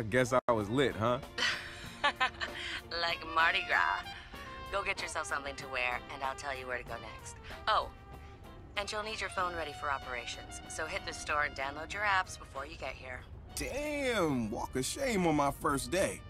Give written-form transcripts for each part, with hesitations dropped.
Guess I was lit, huh? Like Mardi Gras. Go get yourself something to wear, and I'll tell you where to go next. Oh, and you'll need your phone ready for operations, so hit the store and download your apps before you get here. Damn, walk of shame on my first day.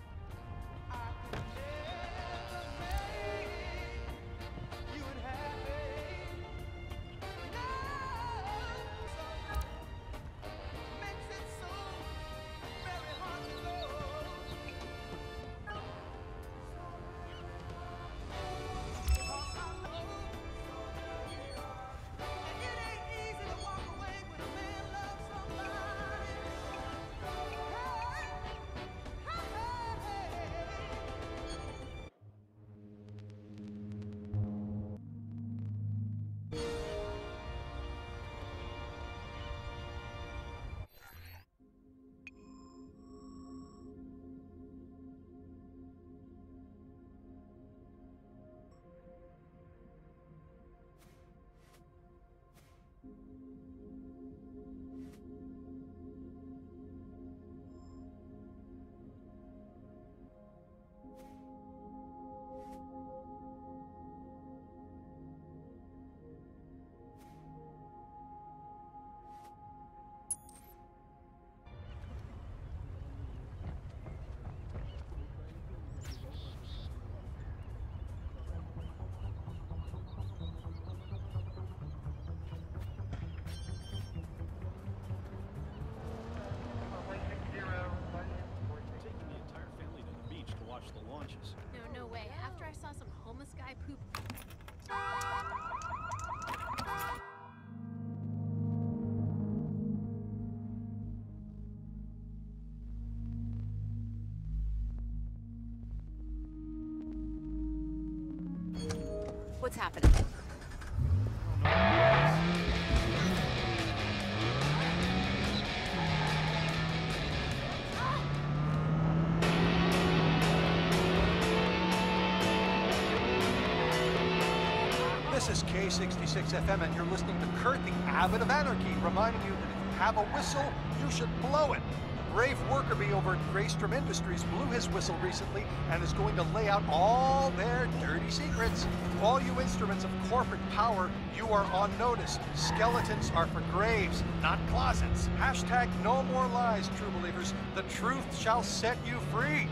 No way. After I saw some homeless guy poop. What's happening? This is K66 FM, and you're listening to Kurt, the Abbot of Anarchy, reminding you that if you have a whistle, you should blow it. A brave worker bee over at Graystrom Industries blew his whistle recently and is going to lay out all their dirty secrets. To all you instruments of corporate power, you are on notice. Skeletons are for graves, not closets. Hashtag no more lies, true believers. The truth shall set you free.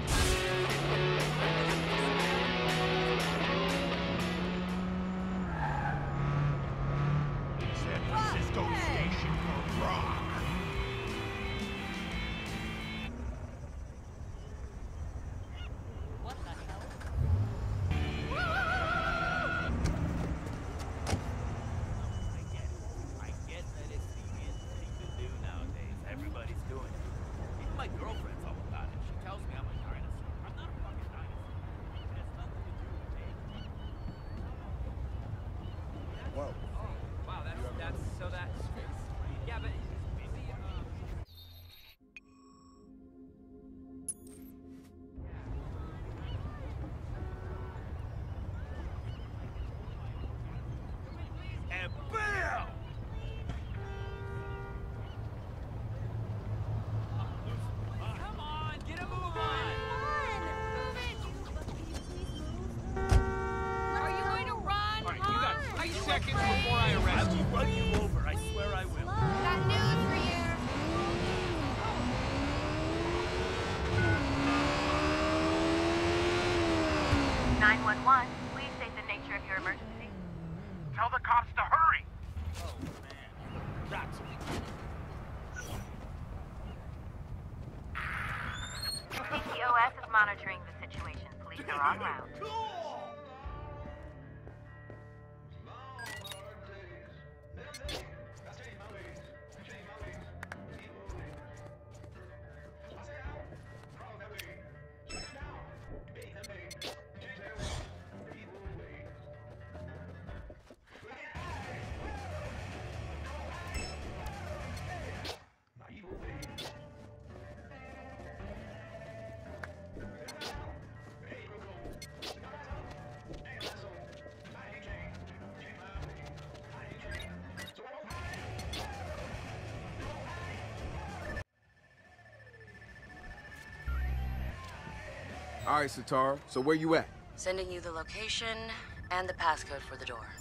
Monitoring the situation. Police are en route. All right, Satara. So where you at? Sending you the location and the passcode for the door.